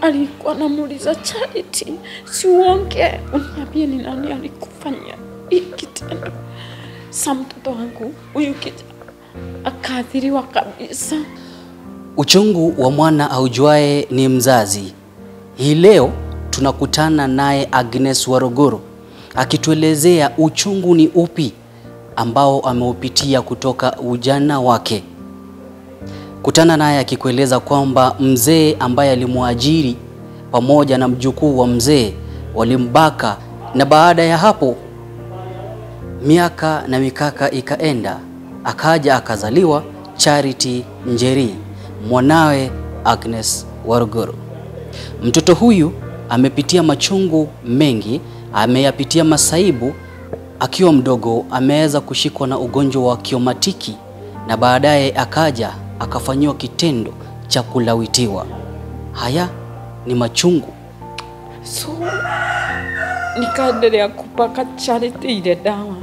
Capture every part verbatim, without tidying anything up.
alikuwa anamuuliza Charity, si uonge, uniambie ni nani alikufanyia hiki kitendo. Sa mtoto wangu huyu kijana akaathiriwa kabisa. Uchungu wa mwana aujuae ni mzazi. Hii leo tunakutana naye Agnes Warogoro akituelezea uchungu ni upi ambao ameupitia kutoka ujana wake. Kutana naye akikueleza kwamba mzee ambaye alimuajiri pamoja na mjukuu wa mzee walimbaka, na baada ya hapo miaka na mikaka ikaenda, akaja akazaliwa Charity Njeri, mwanawe Agnes Warogoro. Mtoto huyu amepitia machungu mengi, ameyapitia masaibu. Akiwa mdogo ameweza kushikwa na ugonjwa wa kiomatiki, na baadaye akaja akafanyiwa kitendo cha kulawitiwa. Haya ni machungu. So nikaendelea kupaka Charity ile dawa,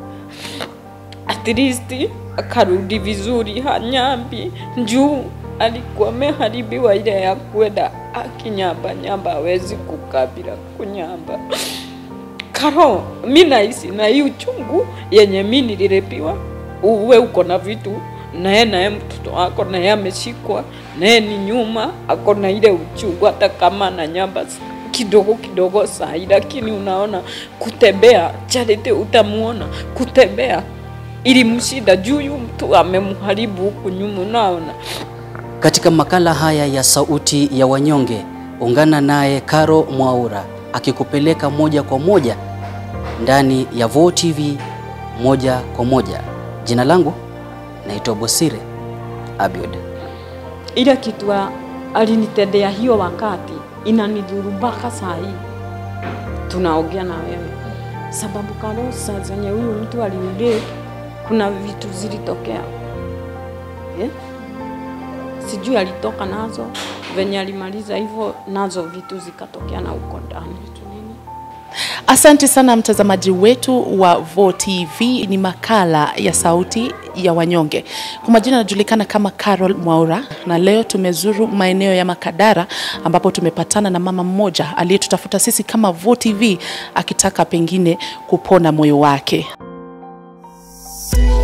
at least akarudi vizuri hanyambi. Njuu alikuwa ameharibiwa ile ya kwenda akinyamba nyamba, hawezi kukabila kunyamba. Karo, mimi nahisi na hii uchungu yenye mimi nilirepiwa. Uwe uko na vitu naye naye mtoto wako naye ameshikwa, naye ni nyuma ako na ile uchungu, hata kama na nyamba kidogo kidogo sahi, lakini unaona kutembea Charity utamuona kutembea ili mshida juu yu mtu amemharibu huku nyuma, unaona. Katika makala haya ya Sauti ya Wanyonge, ungana naye Carol Mwaura akikupeleka moja kwa moja ndani ya V O T V moja kwa moja. Jina langu naitwa Bosire Abiod. Ile kitu alinitendea hiyo wakati inanidhuru mpaka saa hii tunaongea na wewe, sababu Carol saa zenye huyu mtu alinidai kuna vitu zilitokea. Eh? Sijui alitoka nazo, venye alimaliza hivyo nazo vitu zikatokea na uko ndani. Asante sana mtazamaji wetu wa V O T V, ni makala ya Sauti ya Wanyonge. Kwa majina najulikana kama Carol Mwaura, na leo tumezuru maeneo ya Makadara ambapo tumepatana na mama mmoja aliyetutafuta sisi kama V O T V akitaka pengine kupona moyo wake.